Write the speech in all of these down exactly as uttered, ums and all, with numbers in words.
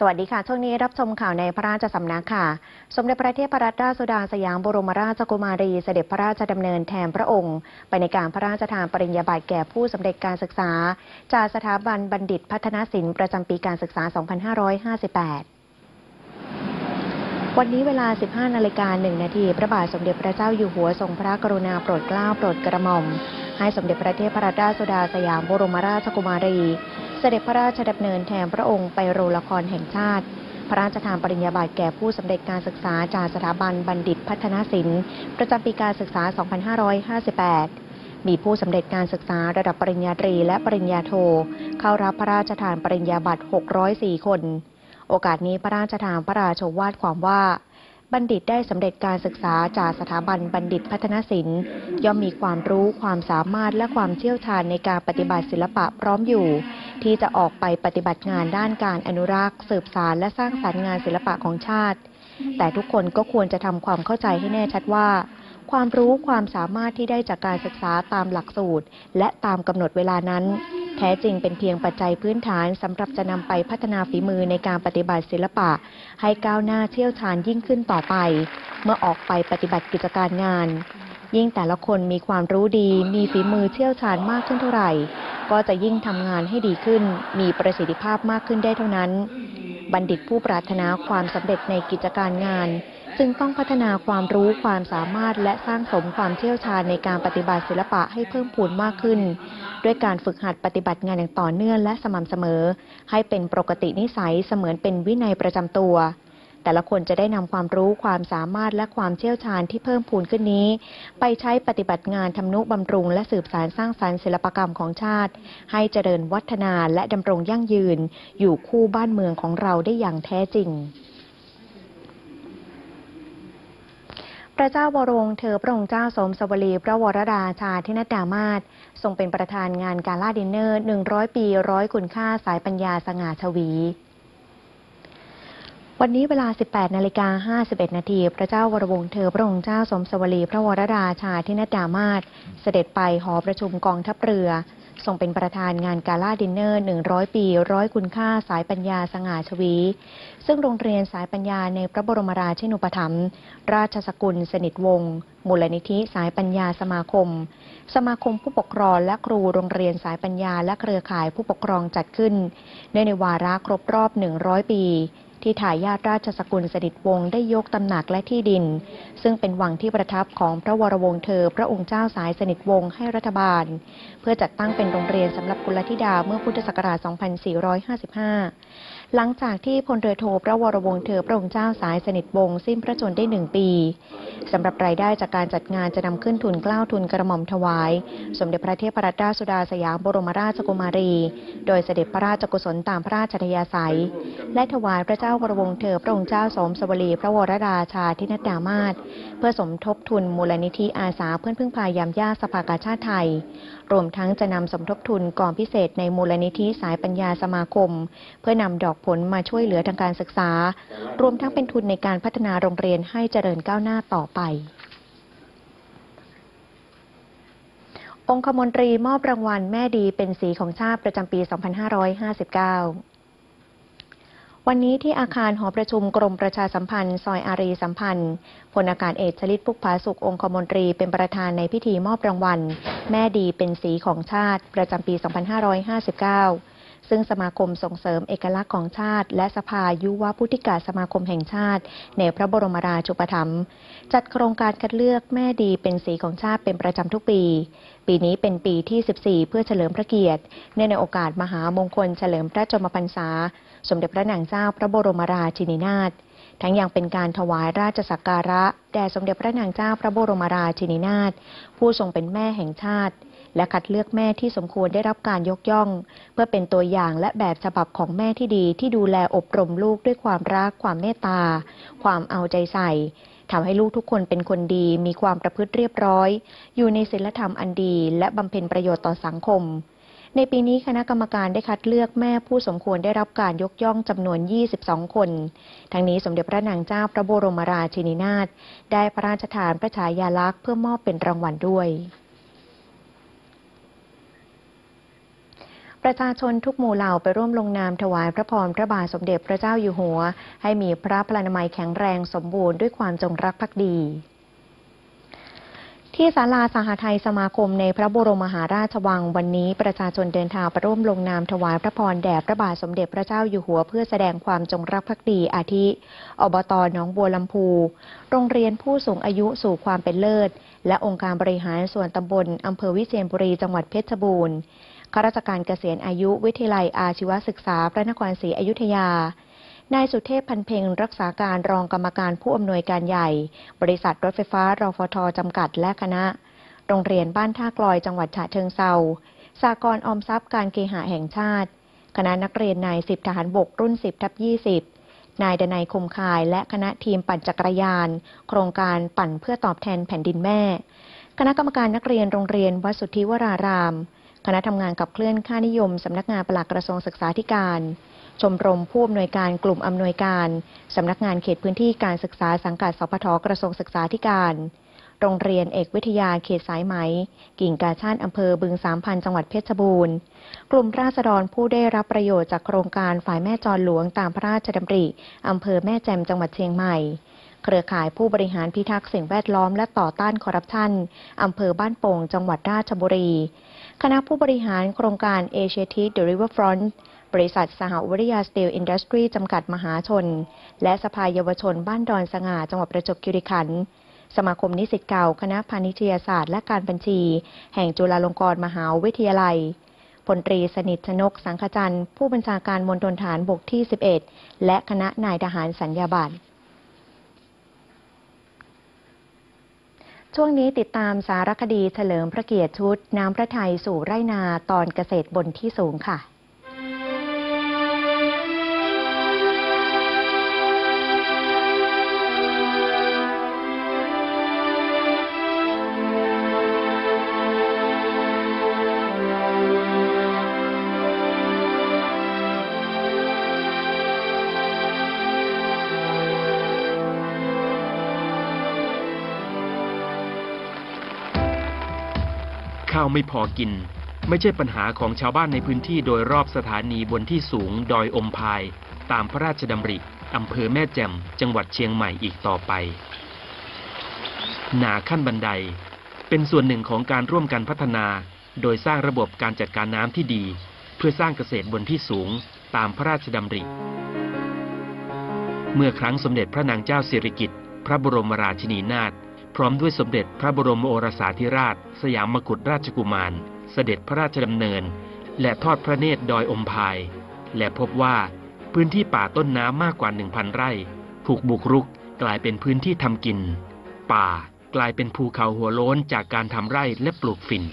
วัสดีค่ะช่วงนี้รับชมข่าวในพระราชสำนักค่ะสมเด็จพระเทพรัตนราชสุดาสยามบรมราชกุมารีเสด็จพระราชดำเนินแทนพระองค์ไปในการพระราชทานปริญญาบัตรแก่ผู้สำเร็จการศึกษาจากสถาบันบัณฑิตพัฒนศิลป์ประจำปีการศึกษา สองพันห้าร้อยห้าสิบแปด วันนี้เวลา สิบห้านาฬิกาหนึ่งนาทีพระบาทสมเด็จพระเจ้าอยู่หัวทรงพระกรุณาโปรดเกล้าโปรดกระหม่อมให้สมเด็จพระเทพรัตนราชสุดาสยามบรมราชกุมารีเสด็จพระราชดำเนินแทนพระองค์ไปโรงละครแห่งชาติพระราชทานปริญญาบัตรแก่ผู้สำเร็จการศึกษาจากสถาบันบัณฑิตพัฒนศิลป์ประจำปีการศึกษา สองพันห้าร้อยห้าสิบแปด มีผู้สำเร็จการศึกษาระดับปริญญาตรีและปริญญาโทเข้ารับพระราชทานปริญญาบัตร หกร้อยสี่ คนโอกาสนี้พระราชทานพระราโชวาทความว่าบัณฑิตได้สำเร็จการศึกษาจากสถาบันบัณฑิตพัฒนศิลป์ย่อมมีความรู้ความสามารถและความเชี่ยวชาญในการปฏิบัติศิลปะพร้อมอยู่ที่จะออกไปปฏิบัติงานด้านการอนุรักษ์สืบสานและสร้างสรรค์งานศิลปะของชาติแต่ทุกคนก็ควรจะทำความเข้าใจให้แน่ชัดว่าความรู้ความสามารถที่ได้จากการศึกษาตามหลักสูตรและตามกำหนดเวลานั้นแท้จริงเป็นเพียงปัจจัยพื้นฐานสำหรับจะนำไปพัฒนาฝีมือในการปฏิบัติศิลปะให้ก้าวหน้าเชี่ยวชาญยิ่งขึ้นต่อไปเมื่อออกไปปฏิบัติกิจการงานยิ่งแต่ละคนมีความรู้ดีมีฝีมือเชี่ยวชาญมากขึ้นเท่าไหร่ก็จะยิ่งทำงานให้ดีขึ้นมีประสิทธิภาพมากขึ้นได้เท่านั้นบัณฑิตผู้ปรารถนาความสำเร็จในกิจการงานจึงต้องพัฒนาความรู้ความสามารถและสร้างสมความเชี่ยวชาญในการปฏิบัติศิลปะให้เพิ่มพูนมากขึ้นด้วยการฝึกหัดปฏิบัติงานอย่างต่อเนื่องและสม่ำเสมอให้เป็นปกตินิสัยเสมือนเป็นวินัยประจำตัวแต่ละคนจะได้นำความรู้ความสามารถและความเชี่ยวชาญที่เพิ่มพูนขึ้นนี้ไปใช้ปฏิบัติงานทำนุบำรุงและสืบสานสร้างสรรค์ศิลปกรรมของชาติให้เจริญวัฒนาและดำรงยั่งยืนอยู่คู่บ้านเมืองของเราได้อย่างแท้จริงพระเจ้าวรวงศ์เธอพระองค์เจ้าสมสวลีพระวรราชาธินดามาศทรงเป็นประธานงานกาลาดินเนอร์หนึ่งร้อยปีร้อยคุณค่าสายปัญญาสง่าชวีวันนี้เวลา สิบแปดนาฬิกาห้าสิบเอ็ดนาทีพระเจ้าวรวงศ์เธอพระองค์เจ้าสมสวลีพระวรราชาธินดามาศเสด็จไปหอประชุมกองทัพเรือทรงเป็นประธานงานกาลาดินเนอร์หนึ่งร้อยปีร้อยคุณค่าสายปัญญาสง่าชวีซึ่งโรงเรียนสายปัญญาในพระบรมราชินูปถัมภ์ราชสกุลสนิทวงศ์มูลนิธิสายปัญญาสมาคมสมาคมผู้ปกครองและครูโรงเรียนสายปัญญาและเครือข่ายผู้ปกครองจัดขึ้นเนื่องในวาระครบรอบหนึ่งร้อยปีที่ทายาทราชสกุลสนิทวงศ์ได้ยกตำหนักและที่ดินซึ่งเป็นวังที่ประทับของพระวรวงศ์เธอพระองค์เจ้าสายสนิทวงศ์ให้รัฐบาลเพื่อจัดตั้งเป็นโรงเรียนสำหรับกุลธิดาเมื่อพุทธศักราช สองพันสี่ร้อยห้าสิบห้า หลังจากที่พลเรือโทพระวรวงศ์เธอพระองค์เจ้าสายสนิทวงศ์สิ้นพระชนม์ได้หนึ่งปีสำหรับรายได้จากการจัดงานจะนำขึ้นทุนเกล้าทุนกระหม่อมถวายสมเด็จพระเทพรัตนราชสุดาสยามบรมราชกุมารีโดยเสด็จพระราชกุศลตามพระราชอัธยาศัยและถวายพระเจ้าวรวงศ์เธอพระองค์เจ้าสมสวลีพระวรราชาธินดามาศเพื่อสมทบทุนมูลนิธิอาสาเพื่อนพึ่งพายามยากสภากาชาติไทยรวมทั้งจะนำสมทบทุนกองพิเศษในมูลนิธิสายปัญญาสมาคมเพื่อนำดอกผลมาช่วยเหลือทางการศึกษารวมทั้งเป็นทุนในการพัฒนาโรงเรียนให้เจริญก้าวหน้าต่อไปองคมนตรีมอบรางวัลแม่ดีเป็นสีของชาติประจำปี สองพันห้าร้อยห้าสิบเก้า วันนี้ที่อาคารหอประชุมกรมประชาสัมพันธ์ซอยอารีสัมพันธ์พลอากาศเอกชลิตพุกผาสุของคมนตรีเป็นประธานในพิธีมอบรางวัลแม่ดีเป็นสีของชาติประจำปี สองพันห้าร้อยห้าสิบเก้า ซึ่งสมาคมส่งเสริมเอกลักษณ์ของชาติและสภายุวพุทธิกาสมาคมแห่งชาติในพระบรมราชูปถัมภ์จัดโครงการคัดเลือกแม่ดีเป็นสีของชาติเป็นประจำทุกปีปีนี้เป็นปีที่สิบสี่เพื่อเฉลิมพระเกียรติเนื่องในโอกาสมหามงคลเฉลิมพระชนมพรรษาสมเด็จพระนางเจ้าพระบรมราชินีนาถทั้งยังเป็นการถวายราชสักการะแด่สมเด็จพระนางเจ้าพระบรมราชินีนาถผู้ทรงเป็นแม่แห่งชาติและคัดเลือกแม่ที่สมควรได้รับการยกย่องเพื่อเป็นตัวอย่างและแบบฉบับของแม่ที่ดีที่ดูแลอบรมลูกด้วยความรักความเมตตาความเอาใจใส่ทำให้ลูกทุกคนเป็นคนดีมีความประพฤติเรียบร้อยอยู่ในศีลธรรมอันดีและบำเพ็ญประโยชน์ต่อสังคมในปีนี้คณะกรรมการได้คัดเลือกแม่ผู้สมควรได้รับการยกย่องจำนวนยี่สิบสองคนทั้งนี้สมเด็จพระนางเจ้าพระบรมราชินีนาถได้พระราชทานพระฉายาลักษณ์เพื่อมอบเป็นรางวัลด้วยประชาชนทุกหมู่เหล่าไปร่วมลงนามถวายพระพรพระบาทสมเด็จพระเจ้าอยู่หัวให้มีพระพลานามัยแข็งแรงสมบูรณ์ด้วยความจงรักภักดีที่ศาลาสหทัยสมาคมในพระบรมมหาราชวังวันนี้ประชาชนเดินทางไปร่วมลงนามถวายพระพรแด่พระบาทสมเด็จพระเจ้าอยู่หัวเพื่อแสดงความจงรักภักดีอาทิอบต.หนองบัวลำพูโรงเรียนผู้สูงอายุสู่ความเป็นเลิศและองค์การบริหารส่วนตำบลอำเภอวิเชียรบุรีจังหวัดเพชรบูรณ์ข้าราชการเกษียณอายุวิทยาลัยอาชีวศึกษาพระนครศรีอยุธยานายสุเทพพันเพ็งรักษาการรองกรรมการผู้อำนวยการใหญ่บริษัทรถไฟฟ้ารฟท.จำกัดและคณะโรงเรียนบ้านท่ากลอยจังหวัดฉะเชิงเทราสหกรณ์ออมทรัพย์การเคหะแห่งชาติคณะนักเรียนนายสิบทหารบกรุ่นสิบทับยี่สิบนายดนัยคมคายและคณะทีมปั่นจักรยานโครงการปั่นเพื่อตอบแทนแผ่นดินแม่คณะกรรมการนักเรียนโรงเรียนวัดสุทธิวรารามคณะทำงานขับเคลื่อนค่านิยมสำนักงานปลัดกระทรวงศึกษาธิการชมรมผู้อำนวยการกลุ่มอำนวยการสำนักงานเขตพื้นที่การศึกษาสังกัดสพทกระทรวงศึกษาธิการโรงเรียนเอกวิทยาเขตสายไหมกิ่งกาชาดอำเภอบึงสามพันจังหวัดเพชรบูรณ์กลุ่มราษฎรผู้ได้รับประโยชน์จากโครงการฝ่ายแม่จรหลวงตามพระราชดำริอำเภอแม่แจ่มจังหวัดเชียงใหม่เครือข่ายผู้บริหารพิทักษ์สิ่งแวดล้อมและต่อต้านคอร์รัปชันอำเภอบ้านโป่งจังหวัดราชบุรีคณะผู้บริหารโครงการเอเชียทีเดอะริเวอร์ฟรอนต์บริษัทสหวิทยาสตีลอินดัสทรีจำกัดมหาชนและสภาเยาวชนบ้านดอนสง่าจังหวัดประจวบคีรีขันธ์สมาคมนิสิตเก่าคณะพาณิชยศาสตร์และการบัญชีแห่งจุฬาลงกรณ์มหาวิทยาลัยพลตรีสนิทชนกสังขจันทร์ผู้บัญชาการมณฑลฐานบกที่สิบเอ็ดและคณะนายทหารสัญญาบัตรช่วงนี้ติดตามสารคดีเฉลิมพระเกียรติชุดน้ำพระทัยสู่ไร่นาตอนเกษตรบนที่สูงค่ะข้าวไม่พอกินไม่ใช่ปัญหาของชาวบ้านในพื้นที่โดยรอบสถานีบนที่สูงดอยอมพายตามพระราชดำริอำเภอแม่แจ่มจังหวัดเชียงใหม่อีกต่อไปนาขั้นบันไดเป็นส่วนหนึ่งของการร่วมกันพัฒนาโดยสร้างระบบการจัดการน้ำที่ดีเพื่อสร้างเกษตรบนที่สูงตามพระราชดำริเมื่อครั้งสมเด็จพระนางเจ้าสิริกิติ์พระบรมราชินีนาถพร้อมด้วยสมเด็จพระบรมโอรสาธิราชสยามกุฎราชกุมารเสด็จพระราชดำเนินและทอดพระเนตรดอยอมพายและพบว่าพื้นที่ป่าต้นน้ำมากกว่า หนึ่งพัน ไร่ถูกบุกรุกกลายเป็นพื้นที่ทำกินป่ากลายเป็นภูเขาหัวโล้นจากการทำไร่และปลูกฝิ่น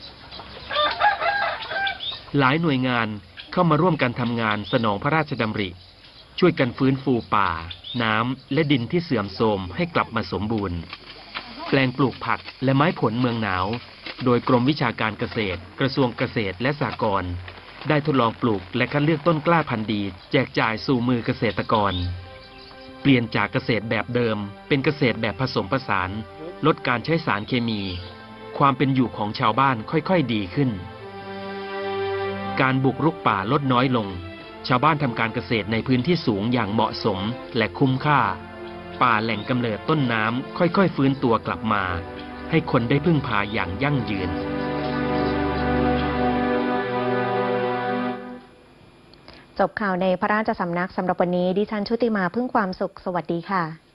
หลายหน่วยงานเข้ามาร่วมกันทำงานสนองพระราชดำริช่วยกันฟื้นฟูป่าน้ำและดินที่เสื่อมโทรมให้กลับมาสมบูรณ์แปลงปลูกผักและไม้ผลเมืองหนาวโดยกรมวิชาการเกษตรกระทรวงเกษตรและสหกรณ์ได้ทดลองปลูกและคัดเลือกต้นกล้าพันธุ์ดีแจกจ่ายสู่มือเกษตรกรเปลี่ยนจากเกษตรแบบเดิมเป็นเกษตรแบบผสมผสานลดการใช้สารเคมีความเป็นอยู่ของชาวบ้านค่อยๆดีขึ้นการบุกรุกป่าลดน้อยลงชาวบ้านทำการเกษตรในพื้นที่สูงอย่างเหมาะสมและคุ้มค่าป่าแหล่งกำเนิดต้นน้ำค่อยๆฟื้นตัวกลับมาให้คนได้พึ่งพาอย่างยั่งยืนจบข่าวในพระราชสำนักสำหรับวันนี้ดิฉันชุติมาพึ่งความสุขสวัสดีค่ะ